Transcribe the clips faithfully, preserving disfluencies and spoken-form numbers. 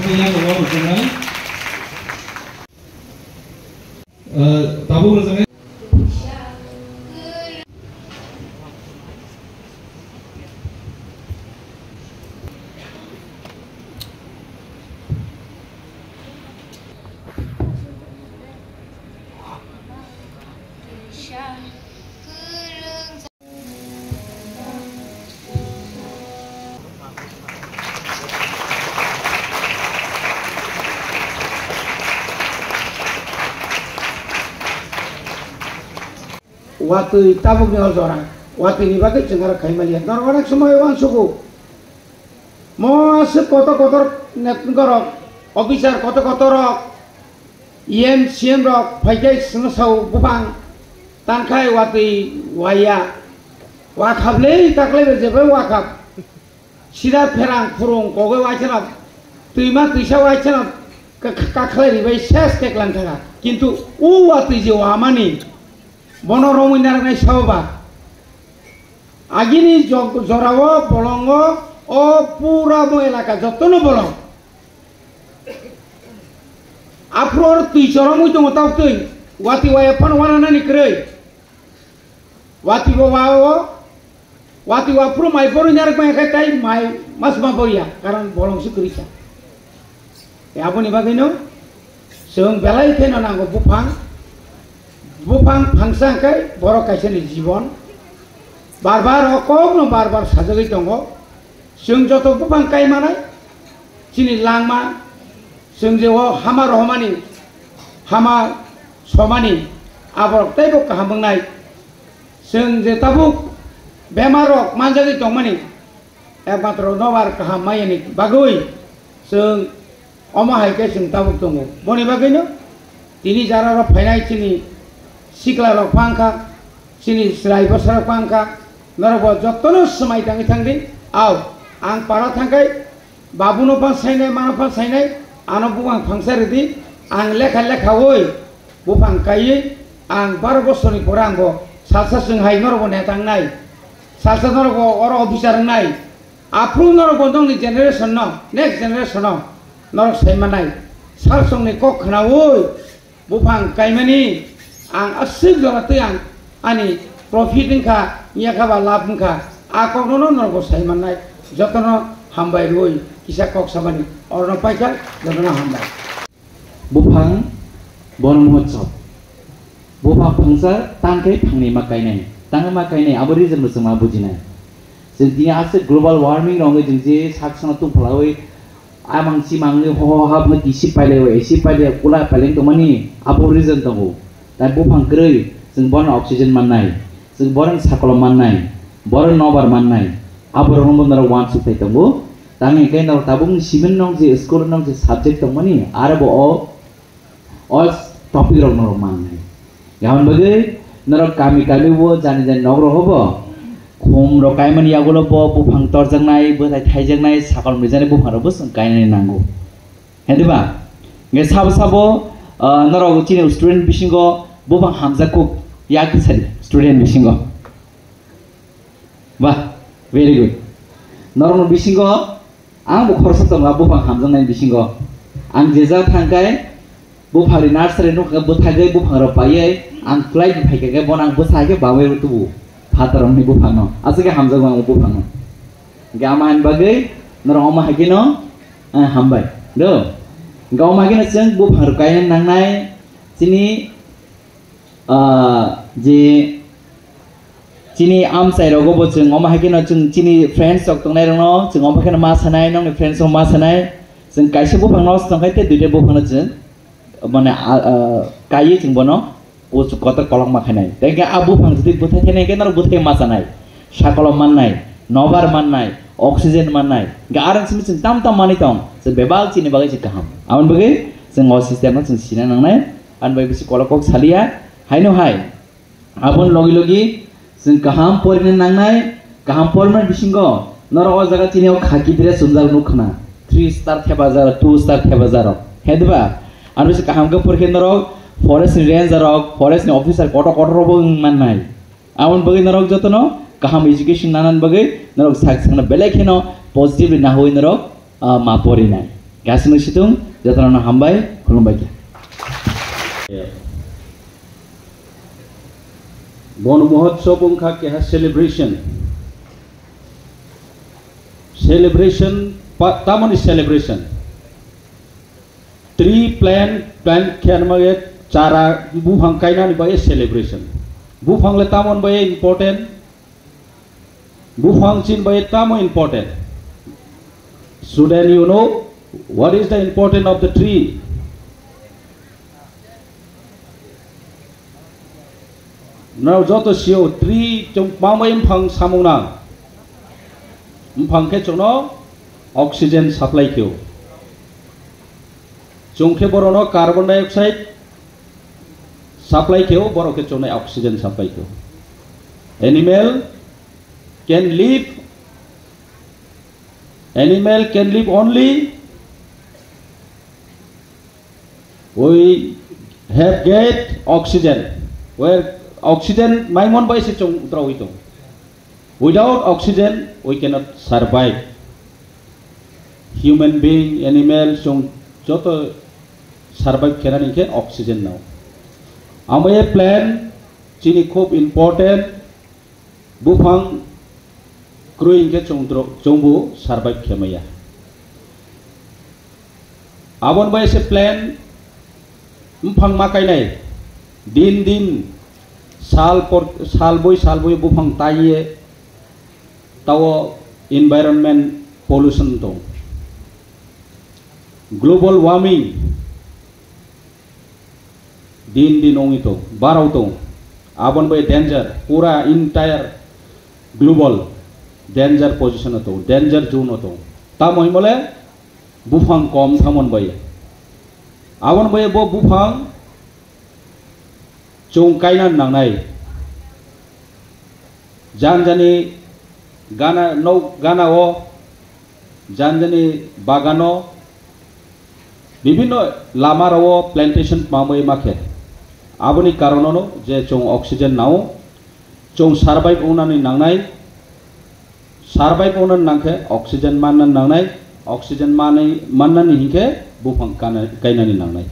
yang luar biasa. Tabu rasanya. Waktu tabuk nyawa seorang, waktu ini bagai cengar kain melihat orang-orang semua orang suku, mau sekotor-kotor net ngorok, officer kotor-kotor, yen sien rok, pakai sengsau bupang, tangkai waktu waya, wakaf leh, tak leh berjebel wakaf, sida perang purung, kowe wajanap, tuima tuisa wajanap, kakak ribai ses teklan kakak, kintu u waktu jiwa amani. Bono romunar nai sahabat. Agini jorawo bolongo o pura mo elaka jotono bolong. Apror tui coromu itu ngotau tui. Wati waya pan wana nani kerei. Wati wawo. Wati wapro mai boru nyarak mai katai mai mas maboria karena bolong sukurisa. Ya apa nih bagino? Seung belai kena nanggo bupang. Bupang pangsa kai borok kaisani jibon barbar okok no barbar sajagi tongo sung joto bupang kai manai chini langma sung jewo hama rohmani hama somani aborok taibo kahambang nai sung je tabuk bemarok manjagi tongmani ekmatro nobar kahamayani bagui sung oma hai kai sung tabuk tongo boni bagino tini jara ro phainai chini sikla rok pangka, sini serai besar pangka, narawa jotono semai tangi tangi, aw, ang para tangkai, babu no pan sainai, mana pan sainai, ano buang pangsa redi, ang lekha lekha woi, bupang kai, ang baru bosoni poranggo, salsa senghai narawa netang nai, salsa narawa oro officer nai, apru narawa dong ni generation no, next generation no, narawa saimanai, salsong ni kok kena woi, bupang kai mani. Ang asik jora tiang ani profit ingka iya kaba lab ingka akok nono nono bosai manai jotono hambai roi kisah kok sabani orang paikal jotono hambai bupang bonong hotsop bupang pangsa tangkai pangni makai nai tangkai makai nai abori jen bersama bujina sentinya asik global warming rongai jengje saksana tu pelawai amang si mangi ho ho hab ngi si pailewe si paile kula paileng to mani abori jen to dan bupang kerei, sing borang oksigen manai, sing borang sakolom manai, borang nobar manai, abor orang benar wan sutai tunggu, tangi kain orang tabung simen nong si sekolah nong si subjek tunggu ni, ada bo all, all topik orang nong manai. Yang bagai, nong kami kami bo jani jani nong roh bo, kum roh kain mani agulo bo bupang torjang nai, botai thajang nai, sakolom jani bupang roh bos kain nai nanggu. Hendak ba? Nggak sabo sabo, nong cini student bisinggo. Bupang Hamzah Cook yak sari student bisingo wah very good normal bisingo ang bu khorsa tong bupang Hamzah nai bisingo ang jeja thangkai bupang nursery no ka buthagai bupang ro paye ang flight phaikai ke bonang buthage bawe tu phatarong ni bupang no asake Hamzah bang bupang no gaman bagai norong oma hagino hambai do gauma hagino jeng bupang ro kain nangnai sini जे चिनी आम side रगो बो जों अमा हागिनो जों चिनी friends जक तंनाय रनो जों अमा हागिनो मा सानाय नंनि फ्रेंड्स मा सानाय जों काइसे बो फांनाव संखाय ते दुइटे बो फांनो जों माने कायै जों बनो पोस कत कलम माखानाय देखे आबु फां जुदि बुथाय थेनाय के नर बुथाय मा सानाय साकलम माननाय नबार माननाय ऑक्सीजन माननाय गारन सिम जों ताम ताम मानि दं जों बेबाल चिनी बागै जों गाहाम आमन बगै जों अ सिस्टेम जों सिना नांनाय आन बाय बिसि कलकक सालिया हायनो हाय आबन लगी लगी जों गाहाम परिने नांनाय गाहाम परिने बिसिंगो नर अ जागा चिनियाव खाकी द्रेस सुनजार नुखना थ्री स्टार थेबाजार टू स्टार थेबाजार हेदबा आरो बिसि गाहाम गो परखे नर फरेस्ट रेंजर फरेस्ट ऑफिसर कट कट रबो माननाय आबन बगै नर जतनो गाहाम एजुकेशन नानान बगै नर साक संग बेलेखेनो पॉजिटिव ना होय नर मा परिनाय गासिनो सिtung जतन हामबाय खुलुमबाय बन महोत्सव उनका क्या सेलिब्रेशन सेलिब्रेशन तामनि सेलिब्रेशन ट्री प्लान प्लान क्या मगे चारा बुफां कायना नि बाय सेलिब्रेशन बुफां ले तामन बाय इम्पोर्टेंट बुफां चिन बाय तामो important so then you know what is the importance of the tree. Now joto sio tree trong pamai phang samuna phang ke chono oxygen supply kyo chung ke borono carbon dioxide supply kyo boro ke chono oxygen supply kyo. Animal can live Animal can live only we have get oxygen where oxygen maimon by se chung draw ito without oxygen we cannot survive human being animal chung joto survive kerani ke oxygen now amaye plan chini khub important bufang growing ke chung draw chungbu survive kemaya abon by se plan mphang makai nai din din साल पर साल बोई साल बोई बुफांग ताइए ताओ environment pollution तो global warming दिन दिन ओंगी तो बाराव तो आबन बाय danger पूरा entire global danger position तो danger zone तो ता मोहि मले बुफांग कम थामन बाय आबन बाय बो बुफांग chung kaina nangnai janjani gana no gana o janjani bagano bibhinno lamarao plantation pamoi makhe aboni karonono je chung oxygen nao chung survive onani nangnai survive onan nangkhe oxygen mannan nangnai oxygen manai mannani hingkhe bufang kainani nangnai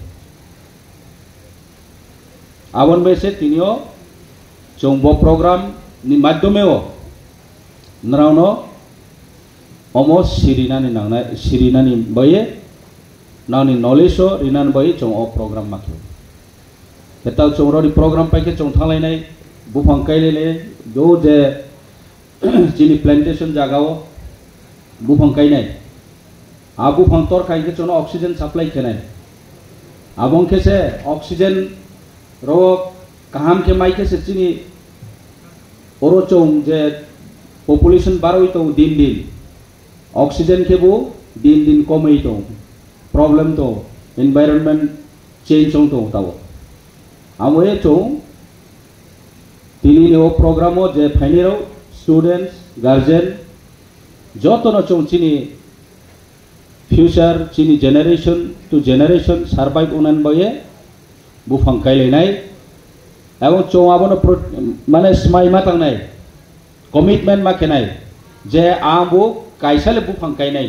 आवन बैसे तीनियो चौंबो programme नि माध्यमेओ नरावनो अमो सिरिना नि नांगना सिरिना नि बये नानि नॉलेजो रिनान बये चौं ओ programme माखियो केताल चौंरो नि प्रोग्राम पाइके चौं थांलायनाय बुफां कायलेले दो जे चिनि प्लांटेशन जागाओ बुफां कायनाय आ बुफां तोर कायके चौं ऑक्सीजन सप्लाई केनाय आबों केसे ऑक्सीजन रो कहम के माइके से चिनी ओरो चौं जे पॉपुलेशन बारोई तो दिन दिन ऑक्सीजन के वो दिन दिन कमई तो प्रॉब्लम तो एनवायरनमेंट चेंज चौं तो ताओ आमोए चौं तिनी ने वो प्रोग्रामो जे फाइनेरो स्टूडेंट्स गार्जियन जो तो न चौं चिनी फ्यूचर चिनी जेनरेशन टू जेनरेशन सर्वाइव उनन बये बुफां कायलेनाय एवं चौं आबोनो माने स्माय मा थांनाय कमिटमेंट मा केनाय जे आबो कायसाले बुफां कायनाय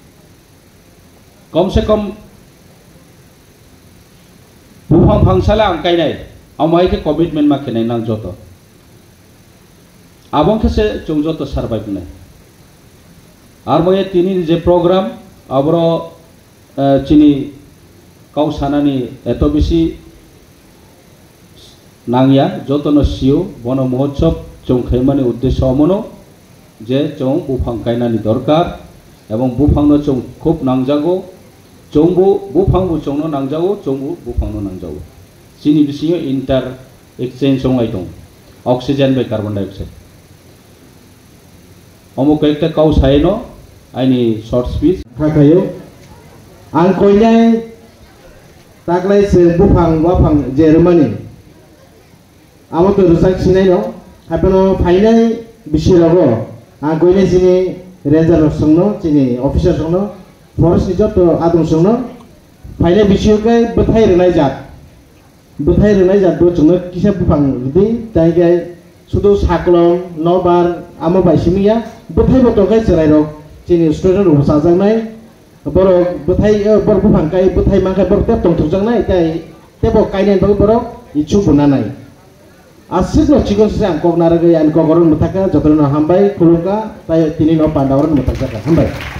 कम से कम बुफां फांसाले आं कायनाय आमाय के कमिटमेंट मा केनाय नां जतो आबों के से चौं जतो सर्वाइव ने आर मये तिनी जे प्रोग्राम आबरो चिनी काउसानानी एतो बेसी नांगिया जतन सियो बन महोत्सव चौं खैमानि उद्देश्य अमनो जे चौं बुफां कायनानि दरकार एवं बुफांनो चौं खूब नांजागो चौंबो बुफांबो चौंनो नांजागो चौंबो बुफांनो नांजागो चिनि बिसियो इंटर एक्सचेंज संगाय दं ऑक्सीजन बाय कार्बन डाइऑक्साइड अमुक एकटा काउ सायनो आइनि शॉर्ट स्पीच थाखायो आं कयनाय तागलाय से बुफां वाफां जेरमानि आमो तो रुसाक सिनाय न हाबनो फाइनाय बिसिरागो आ गयने जिनि रेंजर संनो जिनि ऑफिसर संनो फरेस्ट निजत आदम संनो फाइनाय बिसियोके बथाय रनाय जात बथाय रनाय जात दो जोंनो किसा बुफां बिदि जायगाय सुदु साकलम नबार आमो बायसिमिया बथाय बतोखाय सेरायरो जिनि स्टुडेन्ट रसाजानाय borok betai borok bufang kai betai mangkai borok tep tong tujang nai tai tebo kainen bagai borok ichu bunanai asik no cikon sisa angkok naraga ya angkok orang mutaka jodoh no hambai kulungka tai tini no pandawaran mutakaka hambai.